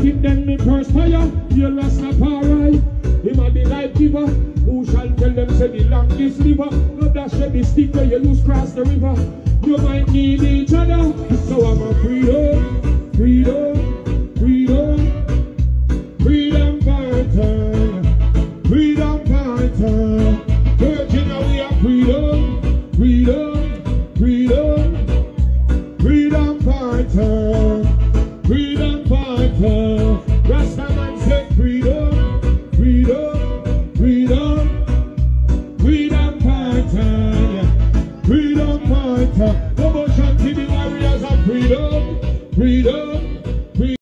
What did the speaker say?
it, then me perspire. You're Rastafari, him a the life giver. Who shall tell them say the longest liver? No dash at the stick where you lose cross the river. You might need each other, so I'm a freedom, freedom, freedom, freedom fighter, freedom fighter. Virginia, we are freedom, freedom, freedom, freedom fighter, freedom fighter.